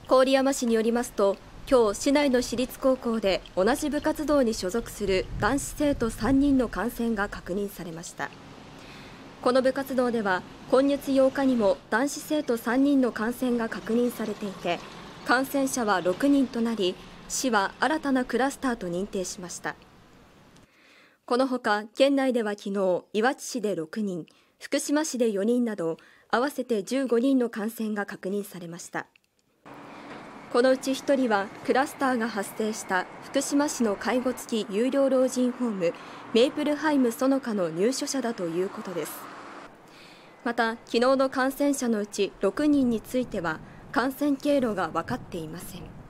郡山市によりますと、今日市内の私立高校で同じ部活動に所属する男子生徒3人の感染が確認されました。この部活動では今月8日にも男子生徒3人の感染が確認されていて、感染者は6人となり、市は新たなクラスターと認定しました。このほか県内では昨日、いわき市で6人、福島市で4人など合わせて15人の感染が確認されました。このうち1人はクラスターが発生した福島市の介護付き有料老人ホームメイプルハイムそのかの入所者だということです。また昨日の感染者のうち6人については感染経路が分かっていません。